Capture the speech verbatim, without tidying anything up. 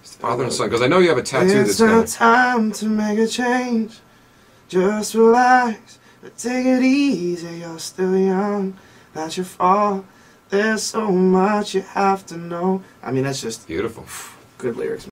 It's the father and son, because I know you have a tattoo It's that's kind no of... time to make a change. Just relax, but take it easy. You're still young. That's your fault. There's so much you have to know. I mean, that's just Beautiful. good lyrics.